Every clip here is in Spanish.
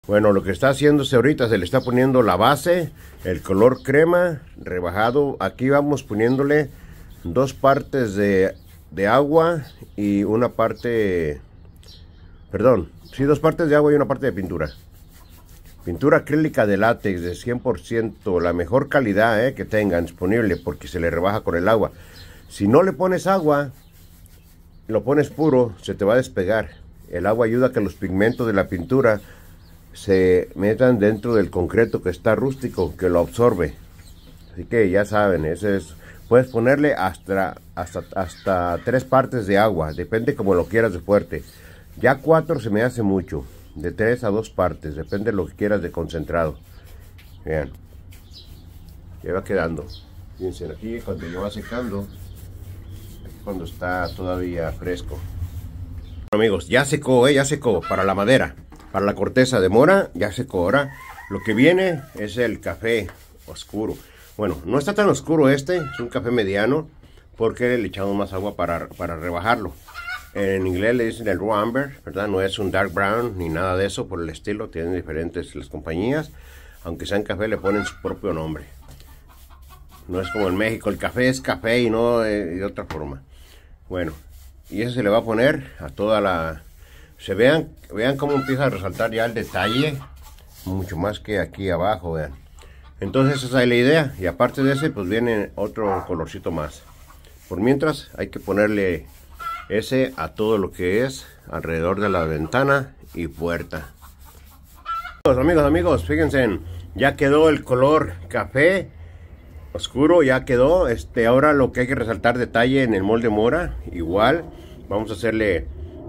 Bueno, lo que está haciéndose ahorita, se le está poniendo la base, el color crema, rebajado. Aquí vamos poniéndole dos partes de agua y una parte, perdón, sí, dos partes de agua y una parte de pintura. Pintura acrílica de látex de 100%, la mejor calidad que tengan disponible, porque se le rebaja con el agua. Si no le pones agua, lo pones puro, se te va a despegar. El agua ayuda a que los pigmentos de la pintura se metan dentro del concreto que está rústico, que lo absorbe. Así que ya saben, ese es. Puedes ponerle hasta 3 partes de agua, depende como lo quieras de fuerte. Ya 4 se me hace mucho, de 3 a 2 partes, depende de lo que quieras de concentrado. Vean, ya va quedando. Fíjense, aquí cuando ya va secando, cuando está todavía fresco. Bueno, amigos, ya secó, ya secó para la madera. Para la corteza de mora, ya secó. Ahora lo que viene es el café oscuro. Bueno, no está tan oscuro este, es un café mediano, porque le echamos más agua para rebajarlo. En inglés le dicen el raw amber, ¿verdad? No es un dark brown ni nada de eso por el estilo. Tienen diferentes las compañías. Aunque sea en café, le ponen su propio nombre. No es como en México, el café es café y no de otra forma. Bueno, y eso se le va a poner a toda la... vean cómo empieza a resaltar ya el detalle, mucho más que aquí abajo, vean. Entonces esa es la idea, y aparte de ese pues viene otro colorcito más. Por mientras hay que ponerle ese a todo lo que es alrededor de la ventana y puerta. Amigos, fíjense, ya quedó el color café oscuro, ya quedó. Ahora lo que hay que resaltar detalle en el molde mora, igual vamos a hacerle.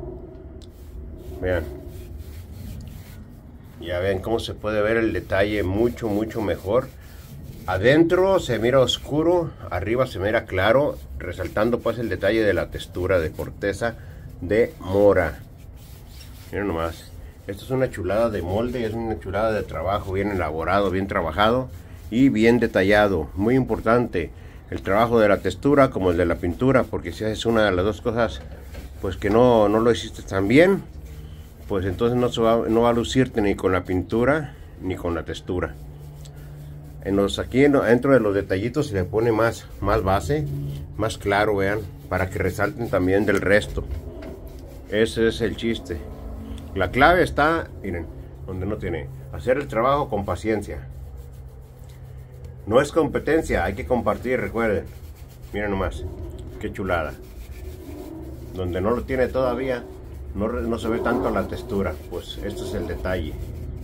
Vean, ya ven cómo se puede ver el detalle mucho mejor. Adentro se mira oscuro, arriba se mira claro, resaltando pues el detalle de la textura de corteza de mora. Miren nomás, esto es una chulada de molde, es una chulada de trabajo, bien elaborado, bien trabajado y bien detallado. Muy importante el trabajo de la textura como el de la pintura, porque si haces una de las dos cosas pues que no lo hiciste tan bien, pues entonces no va a lucirte ni con la pintura ni con la textura. Aquí dentro de los detallitos se le pone más base, más claro, vean, para que resalten también del resto. Ese es el chiste. La clave está, miren, donde no tiene. Hacer el trabajo con paciencia. No es competencia, hay que compartir, recuerden. Miren nomás, qué chulada. Donde no lo tiene todavía, no se ve tanto la textura, pues este es el detalle.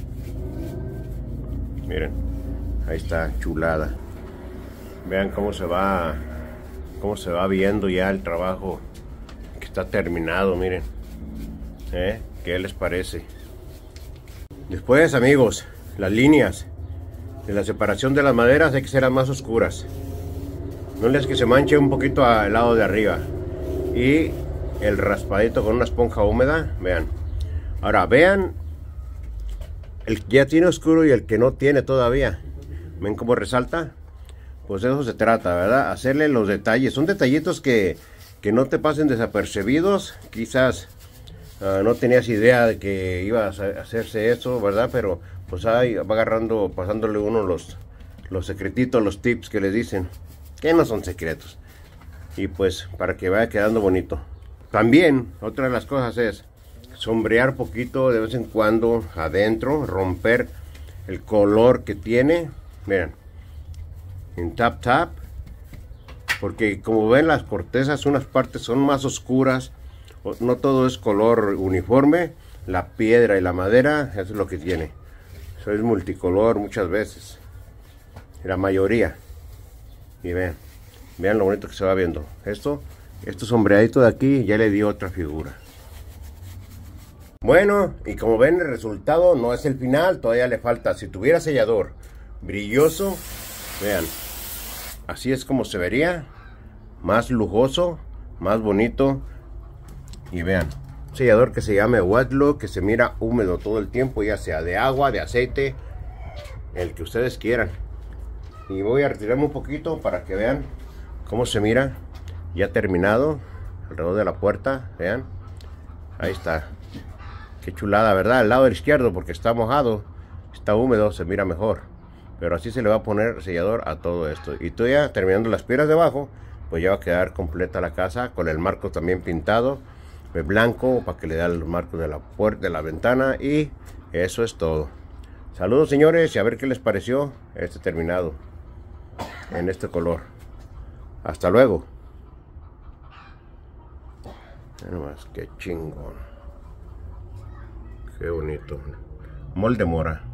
Miren, ahí está, chulada. Vean cómo se va viendo ya el trabajo que está terminado, miren. ¿Qué les parece? Después, amigos, las líneas de la separación de las maderas hay que ser más oscuras. No les que se manche un poquito al lado de arriba. Y el raspadito con una esponja húmeda, vean. Ahora vean el que ya tiene oscuro y el que no tiene todavía. ¿Ven cómo resalta? Pues de eso se trata, ¿verdad? Hacerle los detalles. Son detallitos que no te pasen desapercibidos. Quizás no tenías idea de que iba a hacerse eso, ¿verdad? Pero pues ahí va agarrando, pasándole uno los secretitos, los tips que les dicen. Que no son secretos. Y pues para que vaya quedando bonito. También, otra de las cosas es sombrear poquito de vez en cuando adentro, romper el color que tiene. Miren, en tap, porque como ven las cortezas, unas partes son más oscuras, no todo es color uniforme. La piedra y la madera, eso es lo que tiene. Eso es multicolor muchas veces, la mayoría. Y vean lo bonito que se va viendo. Esto sombreadito de aquí ya le dio otra figura. Bueno, y como ven el resultado no es el final, todavía le falta. Si tuviera sellador brilloso, vean, así es como se vería, más lujoso, más bonito. Y vean, un sellador que se llame wet look, que se mira húmedo todo el tiempo, ya sea de agua, de aceite, el que ustedes quieran. Y voy a retirarme un poquito para que vean cómo se mira ya terminado alrededor de la puerta. Vean, ahí está. Qué chulada, ¿verdad? El lado izquierdo, porque está mojado, está húmedo, se mira mejor. Pero así se le va a poner sellador a todo esto. Y tú ya terminando las piedras de abajo, pues ya va a quedar completa la casa con el marco también pintado de blanco para que le dé el marco de la puerta, de la ventana. Y eso es todo. Saludos, señores, y a ver qué les pareció este terminado en este color. Hasta luego. Mira nomás, qué chingón. Qué bonito. Molde mora.